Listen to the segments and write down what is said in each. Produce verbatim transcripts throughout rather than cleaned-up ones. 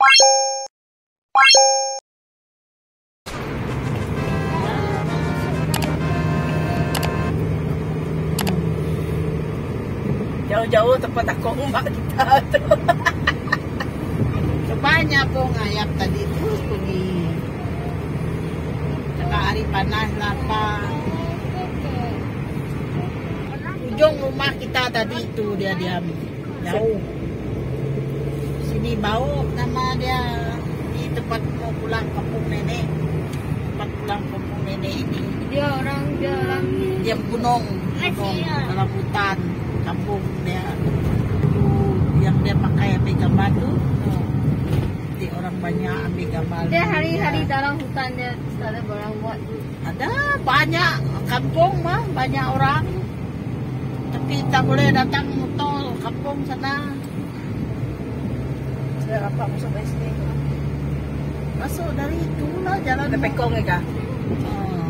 Jauh-jauh tempat aku rumah kita tuh. Banyak po ngayap tadi terus pergi. Saka hari panas lapang. Ujung rumah kita tadi itu dia diam jauh. Sini bau nama dia di tempat mau pulang kampung nenek. Tempat pulang kampung nenek ini. Dia orang dia orang dia gunung, gunung dalam hutan kampung dia. Yang dia pakai ambil gambar tuh. Di orang banyak ambil gambar. Dia hari-hari dalam hutan dia ada barang buat. Ada banyak kampung mah banyak orang. Tapi tak boleh datang motor kampung sana. Sudah apa masuk dari sini? Masuk dari itu lah jalan. Ada pekong ya kak? Oh.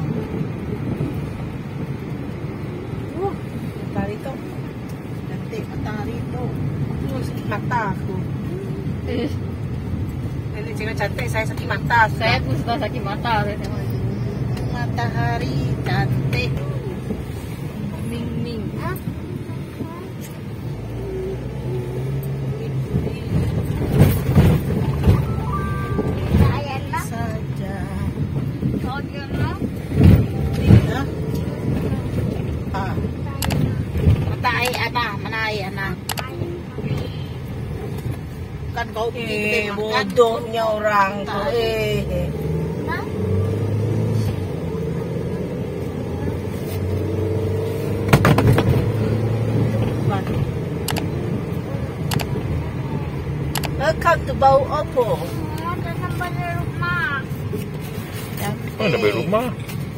Uh, matahari tu. Cantik matahari tu. Tuh sakit mata aku. Eh, Nenek cakap cantik, saya sakit mata. saya pun sudah sakit mata saya tengok. Matahari cantik. Ming-ming. Ah, Saja. kau jangan. Tidak. Ah. Mata air anak, mana air anak? Kan kau pergi Eh, kedai makan. bodohnya orang tu. Eh, eh. Welcome to Bau Opo. Datang balik rumah. Cantik. Oh, ada beli rumah.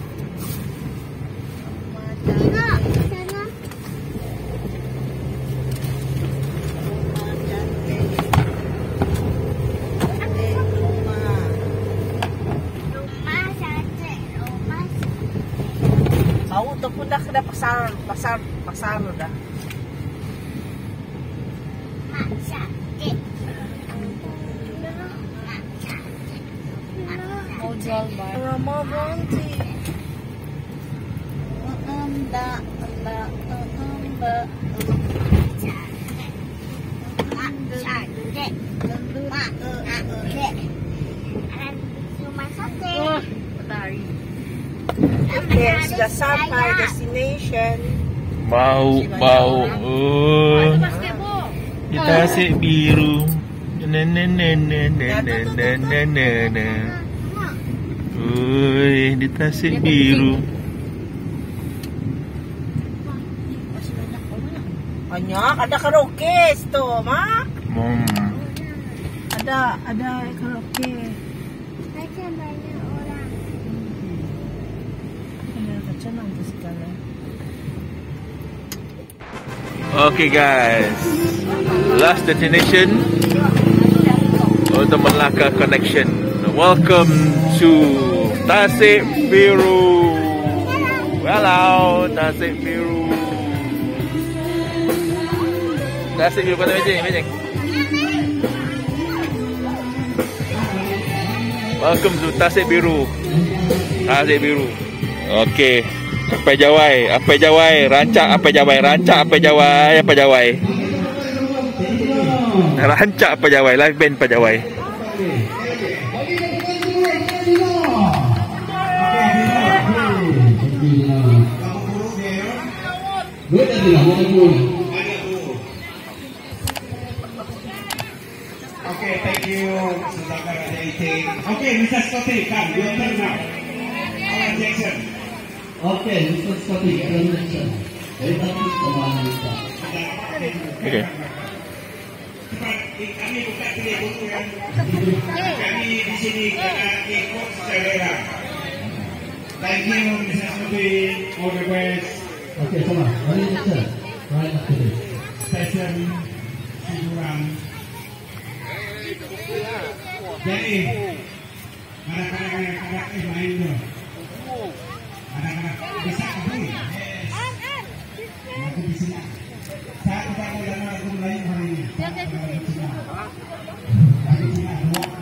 Sana, sana. Rumah cantik. Cantik rumah. Rumah cantik. Rumah Bau tu pun dah kena pasar, pasar, pasar dah. cantik. Mau jual barang. Rama Bonti. Anda, anda, anda. Cantik. Rumah sate. Oh, matahari. Okay, sudah sampai destination. Bau, bau. Oh, Basketball. di Tasik Biru. Na na na na na na na na na na. Oi, di Tasik Biru. Banyak, ada karaoke situ, Mak. Hmm. Ada, ada karaoke. Macam banyak orang. Ada macam mana segala. Okay guys, last destination untuk Melaka Connection. Welcome to Tasik Biru. Hello, Tasik Biru. Tasik Biru pada meja, meja. Welcome to Tasik Biru. Tasik Biru. Okay. Apa jawai? Apa jawai? Rancak apa jawai? Rancak apa jawai? Apa jawai? Rancak apa jawai? Live band apa jawai? Okay, thank you. Okay, Mister Scotty, come. Your turn now. Alan Jackson. Okay, Mister Scotty, Jackson. Very happy kemana kita. Okay. Kami buka telefon yang kami di sini kena ikut selera. Thank you, Mister Scotty. All the best. Okay, sama. Mari Jackson. Right after this. Session hiburan. Jadi, kadang-kadang ada main tu. Kadang-kadang bisa kabur. Aku di sini. Saya tidak mau dengar lagu Melayu hari ini. Aku di sini dua.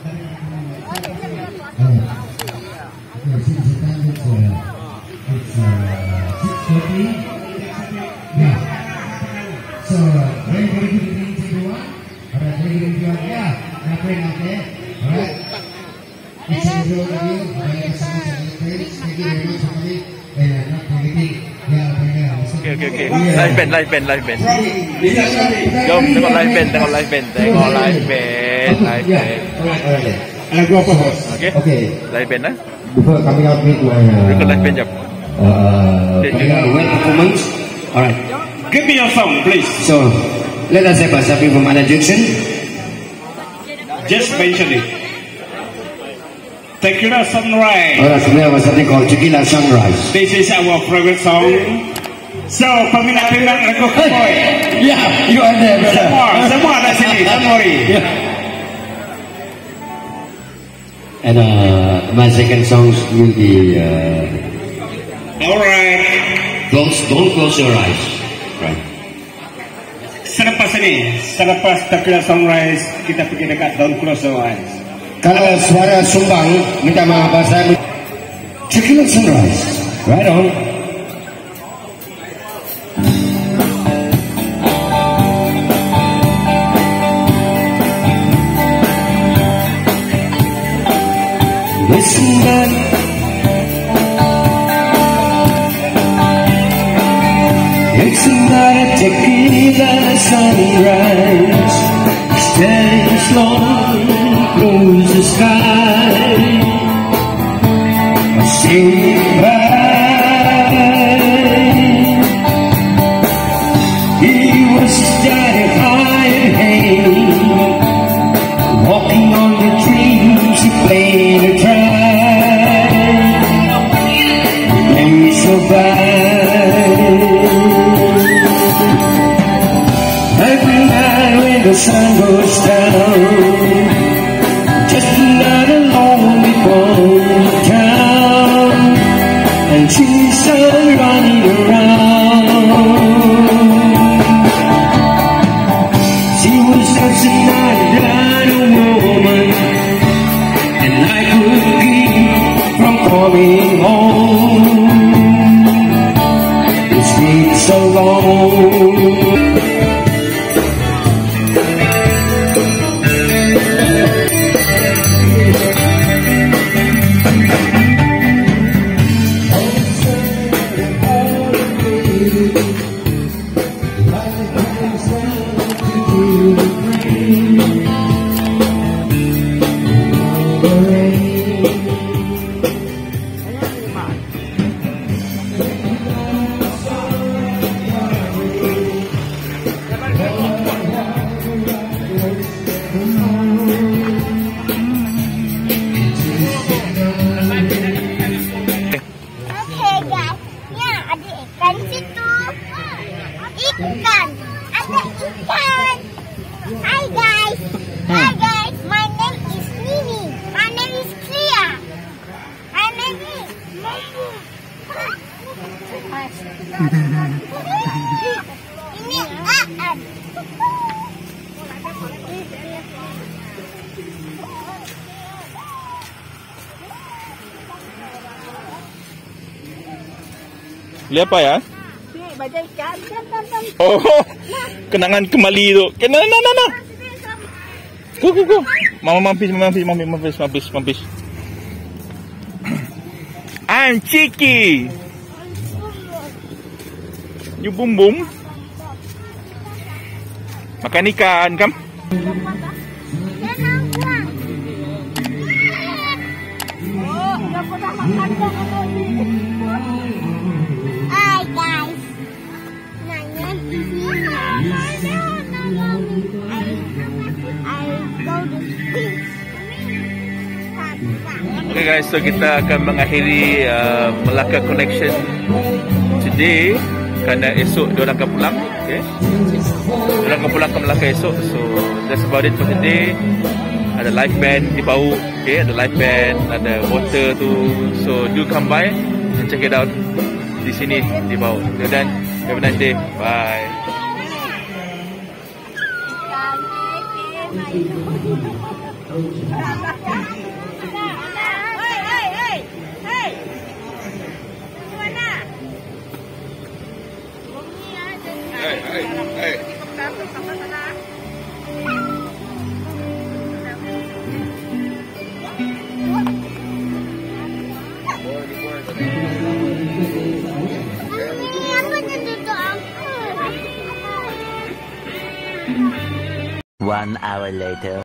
Okey. Live band, live band, live band. Jom tengok live band, tengok live band, tengok live band, live band. Lagu apa, host? Okey. Okay. Live band lah. Before coming out with my Tengok live band jap. uh, coming out with performance. Alright. Give me your song, please. So let us have a something from Anna Jackson. Just mention it. Tequila Sunrise. Alright, so we have something called Tequila Sunrise. This is our favorite song. So, peminat-peminat lagu Koi. Yeah, you are there, brother. Semua, semua ada sini. Don't worry. And uh, my second song will be uh, Alright. close, don't close your eyes. Right. Selepas ini, selepas Tequila Sunrise, kita pergi dekat Don't Close Your Eyes. Kalau suara sumbang, minta maaf saya. Tequila Sunrise. Right on. Listen man, it's not a tequila sunrise. Standing slow, close the sky. Say goodbye. He was standing high and hanging, walking on the dreams he played a track. Every night when the sun goes down, just another lonely boat town, and she's still running around. She was such a nice woman, and I could keep from coming home. It's been so long. Oke guys, ya ada ikan situ. Ikan, ada ikan. Hi guys, hi guys. My name is Nini. My name is Clea. My name is Mambu. Ini Aan. Lihat apa ya? Ni baca ikan. Kan, kan, kan. Oh, kenangan kembali tu. Kena, na, na, na. Go, go, go. Mama mampis, mampis, mampis, mampis, mampis, mampis. I'm Chiki. You boom boom. Makan ikan, kam? Jangan buang. Oh, dah pernah makan dah kalau ni. Hi guys. My name is Nini. I go to school. Okay guys, so kita akan mengakhiri uh, Melaka Connection today kerana esok diorang akan pulang. Okay, diorang akan pulang ke Melaka esok. So that's about it for today. Ada live band di bawah, okay, ada live band, ada water tu. So do come by and check it out di sini di bawah. Dan have a nice day. Bye. Hei, hei, hei. Hei. Di mana? Hey, hey, hey. Ini aku tutup. One hour later.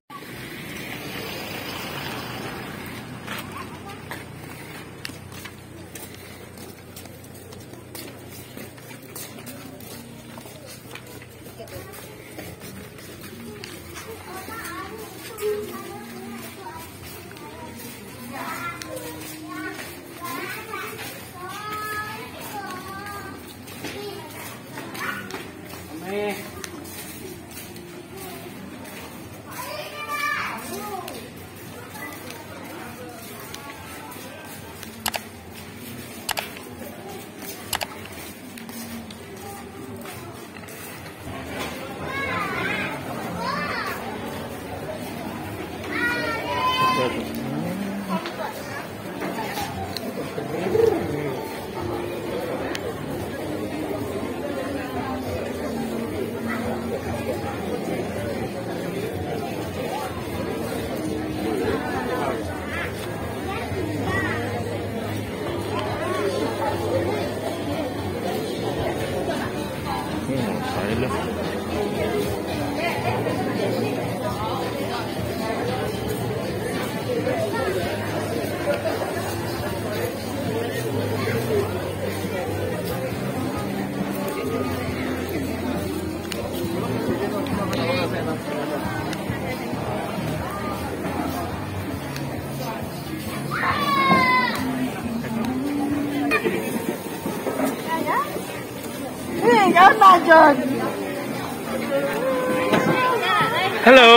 Halo.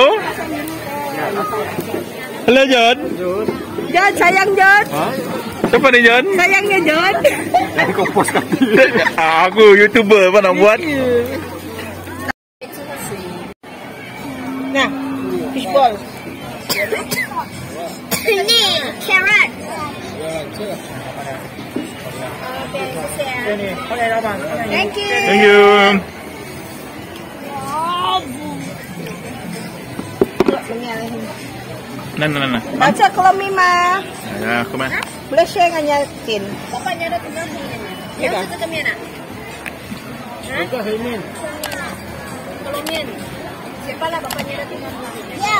Halo John. John, sayang John. Siapa nih John? Sayangnya John. Nanti kau post kaki. Aku YouTuber apa nak buat? Nah, fishball. Ini carrot. Thank you. Thank you. Nah, nah, nah. Baca kalau Mima. Ya, aku mah. Boleh share dengan yakin. Bapaknya ada tinggal sini. Yang itu ke mana? Itu Himin. Kalau Min. Siapa lah bapaknya ada tinggal sini? Ya.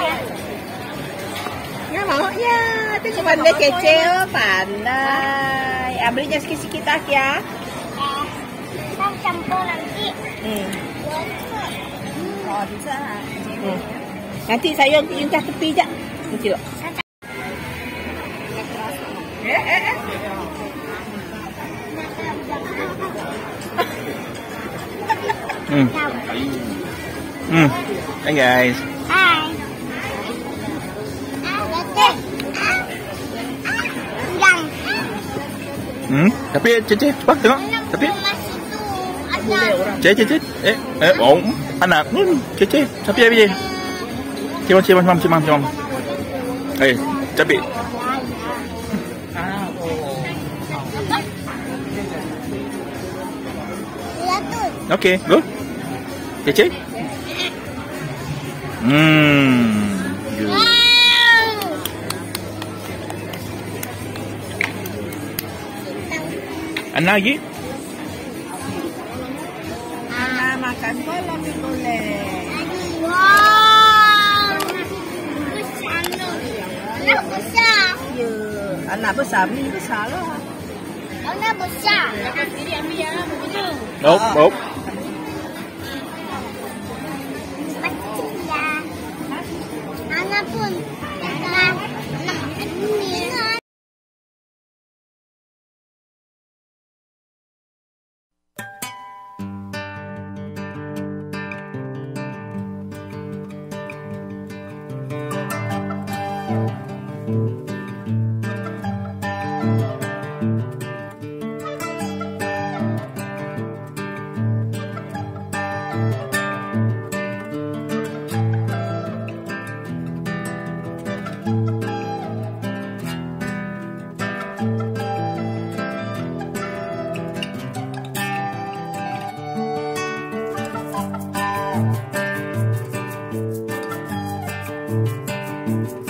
Ya mau ya, itu cuma dia kecil, pandai. Ah, belinya sikit-sikit ah ya. Kita campur nanti. Hmm. Oh, bisa. Hmm. Nanti saya incah tepi je. Nanti dok. Eh, eh, eh. Hmm. Hmm. Hi guys. Hai. Yang. Hmm. Tapi Cece, cepat tengok. Tapi Ada. Cece, Cece. Eh, eh, oh, anak. Hmm, Cece. Tapi apa je? Cimam, cimam, cimam, cimam, cimam. Eh, tapi. Okay, go. Cece. Hmm. Good. Anak lagi? Anak makan bola ni boleh. Wow. Besar tu. Anak besar. Ya, anak besar ni besar lah. Anak besar. Jadi ambil yang begitu. Nope, nope. Anak pun. Anak. Anak ini. Thank you.